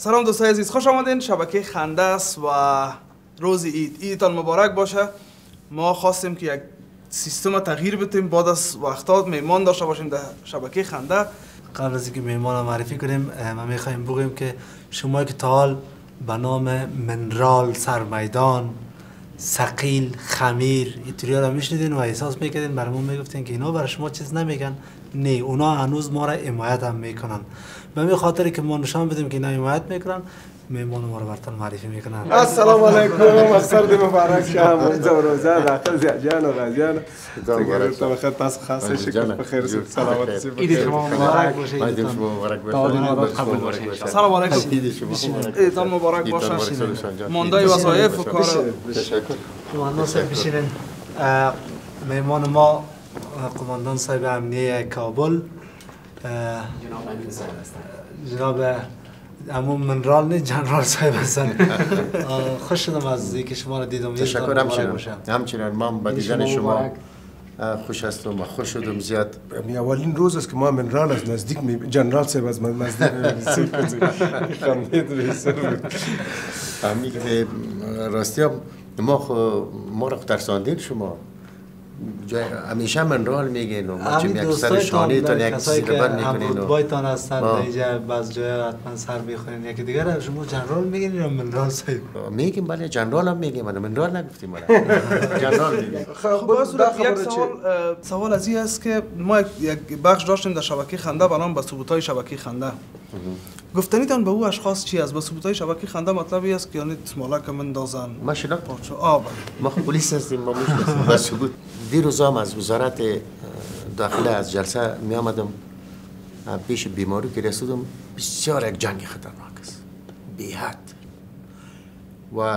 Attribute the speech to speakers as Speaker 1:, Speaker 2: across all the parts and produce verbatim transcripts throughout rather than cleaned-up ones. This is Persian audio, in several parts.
Speaker 1: سلام دوستای عزیز، خوش آمدین. شبکه خنده است و روز عید عیدتان مبارک باشه. ما خواستیم که یک سیستم تغییر بدیم، بعد از وقتا مهمان داشته باشیم در شبکه خنده.
Speaker 2: قبل از اینکه مهمان معرفی کنیم ما میخوایم بگویم که شما که تا حال به نام منرال، سرمیدان، ثقیل، خمیر اینطوری را میشنیدین و احساس میکردین برامون میگفتین که اینا برای شما چیز نمیگن. نه، اونا هنوز ما را حمایت هم میکنن. به همین خاطر که ما نشان بدیم که اینا حمایت میکنن، مهمان ما رو براتون معرفی میکنن.
Speaker 3: السلام علیکم، سرد مبارک شه. همونجا روزه داخل زیجان و غزیان تگرت بخیر، پس خاصه شکر بخیر، سلامت سی بخیر.
Speaker 2: عید شما مبارک باشه.
Speaker 4: عید شما مبارک باشه.
Speaker 2: قبول باشه.
Speaker 1: سلام علیکم.
Speaker 4: عید شما
Speaker 1: عیدتان مبارک باشه. ماندای وظایف و کار.
Speaker 4: تشکر.
Speaker 2: قماندان صاحب بشینین. مهمان ما قماندان صاحب امنیه کابل، جناب عموم منرال نه جنرال صاحب هستن. خوش شدم از اینکه شما را دیدم.
Speaker 4: تشکر. همچنین همچنین ما با دیدن شما خوش هستم و خوش شدم زیاد.
Speaker 3: می اولین روز است که ما منرال از نزدیک می جنرال صاحب از نزدیک می‌بینیم. خندید رئیس
Speaker 4: همین که راستی ما خو ما را ترساندین شما. همیشه منرال میگین و ما چه یک سر شانه تا یک سر بر میکنین و
Speaker 2: بایتان هستن اینجا بعض جای حتما سر میخورین. یکی دیگر شما جنرال میگین یا منرال صاحب
Speaker 4: میگیم؟ بله جنرال هم میگیم، من منرال نگفتیم. ما جنرال میگیم.
Speaker 1: خب باز یک سوال سوال از این است که ما یک بخش داشتیم در شبکه خنده به نام بسوبوتای شبکه خنده. گفتنیتان به او اشخاص چی است؟ بسوبوتای شبکه خنده مطلبی است که یعنی اسمالک مندازن.
Speaker 4: ما شناختم.
Speaker 1: آب
Speaker 4: ما پلیس هستیم، ما میشناسیم. بسوبوت دیروزام از وزارت داخله از جلسه می آمدم، پیش بیماری که رسیدم بسیار یک جنگ خطرناک است بی حد و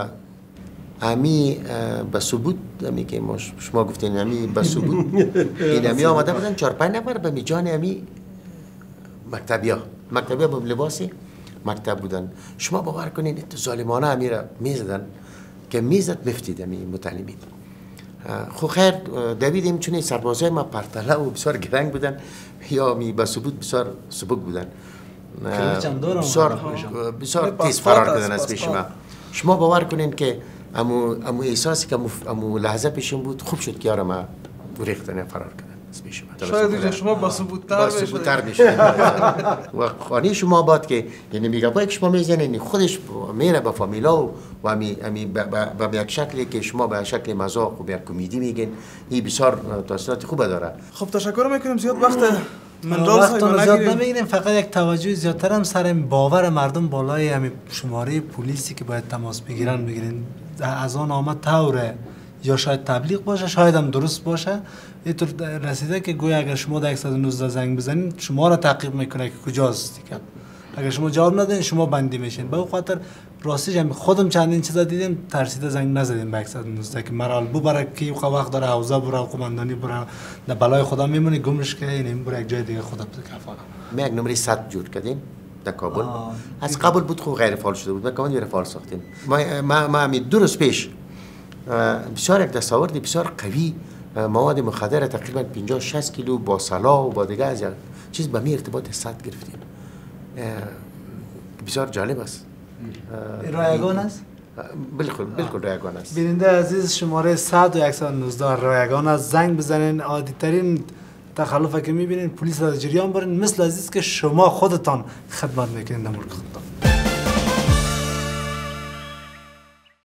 Speaker 4: امی به ثبوت امی که شما گفتین امی به ثبوت این امی آمده بودن چهار پنج نفر به میجان امی مکتبیا مکتبیا به لباسی مکتب بودن. شما باور کنین ظالمانه امی را میزدن که میزد مفتید امی متعلمین. خو خیر دویدیم چون سربازای ما پرتله و بسیار گرنگ بودن یا می به ثبوت بسیار سبک بودن، بسیار بسیار تیز فرار کردن از پیش ما. شما باور کنین که امو امو احساسی که امو لحظه پیشم بود خوب شد که ما گریختن فرار کردن از پیش ما.
Speaker 1: شاید شما با ثبوت‌تر
Speaker 4: میشه و خانه شما باد که یعنی میگه باید شما میزنین خودش میره با فامیلا و و امی امی به یک شکلی که شما به شکل مزاح و به کمدی میگین. این بسیار تاثیرات خوب داره.
Speaker 1: خب تشکر میکنیم. زیاد وقت منرال
Speaker 2: صاحب زیاد نمیگیریم، فقط یک توجه زیادتر هم سر باور مردم بالای همین شماره پلیسی که باید تماس بگیرن بگیرین. از آن آمد طوره یا شاید تبلیغ باشه، شاید هم درست باشه. اینطور رسیده که گویا اگر شما در صد و نوزده زنگ بزنین شما را تعقیب میکنه که کجاست دیگه. اگر شما جواب ندین شما بندی میشین. به خاطر راستش هم خودم چندین چیزا دیدیم ترسیده زنگ نزدیم به صد و نوزده که مرال بو برای کی وقت داره حوزه برای قماندانی برای در بلای خدا میمونی گمش که این برای یک جای دیگه خدا بکفاره.
Speaker 4: ما یک نمره صد جور کردیم در کابل. از قبل بود خو غیر فعال شده بود، ما کمان غیر فعال ساختیم. ما ما ما می دو روز پیش بسیار یک دستاورد بسیار قوی مواد مخدر تقریبا پنجاه شصت کیلو با سلا و با دیگه از چیز به می ارتباط صد گرفتیم. بسیار جالب است.
Speaker 2: رایگان است؟
Speaker 4: بالکل بالکل رایگان است.
Speaker 2: بیننده عزیز شماره صد و صد و نوزده رایگان است. زنگ بزنین. عادی ترین تخلفی که میبینین پلیس را جریان برین، مثل عزیز که شما خودتان خدمت میکنین در ملک خودتان.